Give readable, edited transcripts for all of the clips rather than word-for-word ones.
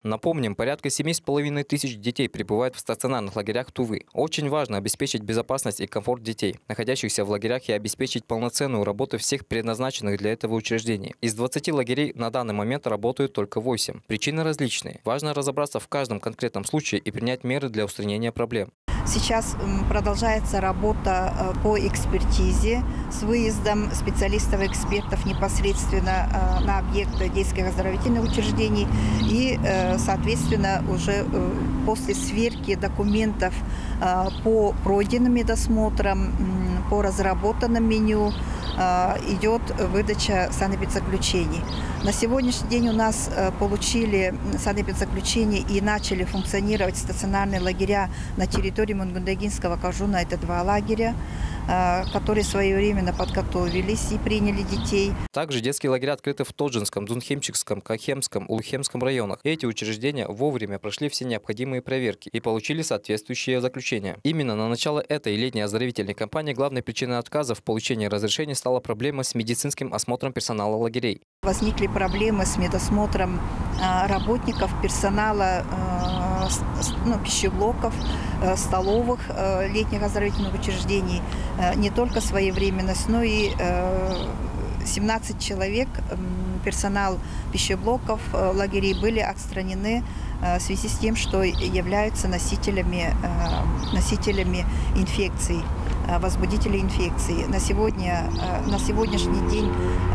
Напомним, порядка 7500 детей пребывают в стационарных лагерях Тувы. Очень важно обеспечить безопасность и комфорт детей, находящихся в лагерях, и обеспечить полноценную работу всех предназначенных для этого учреждений. Из 20 лагерей на данный момент работают только 8. Причины различные. Важно разобраться в каждом конкретном случае и принять меры для устранения проблем. Сейчас продолжается работа по экспертизе с выездом специалистов-экспертов непосредственно на объекты детских оздоровительных учреждений. И, соответственно, уже после сверки документов по пройденным медосмотрам, по разработанному меню идет выдача санэпидзаключений. На сегодняшний день у нас получили санэпидзаключения и начали функционировать стационарные лагеря на территории Мунгундагинского окружного. Это 2 лагеря, которые своевременно подготовились и приняли детей. Также детские лагеря открыты в Тоджинском, Дунхемчикском, Кахемском, Улхемском районах. Эти учреждения вовремя прошли все необходимые проверки и получили соответствующие заключения. Именно на начало этой летней оздоровительной кампании главной причиной отказа в получении разрешения стала проблема с медицинским осмотром персонала лагерей. Возникли проблемы с медосмотром работников, персонала, пищеблоков, столовых летних оздоровительных учреждений. Не только своевременность, но и 17 человек, персонал пищеблоков лагерей, были отстранены в связи с тем, что являются носителями инфекций, возбудителей инфекции. На сегодняшний день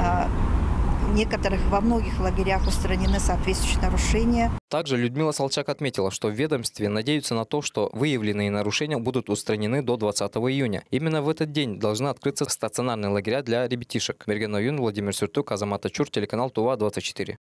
во многих лагерях устранены соответствующие нарушения. Также Людмила Солчак отметила, что в ведомстве надеются на то, что выявленные нарушения будут устранены до 20 июня. Именно в этот день должны открыться стационарные лагеря для ребятишек. Мерген Оюн, Владимир Сюртук, Азамат Ачур, телеканал Тува 24.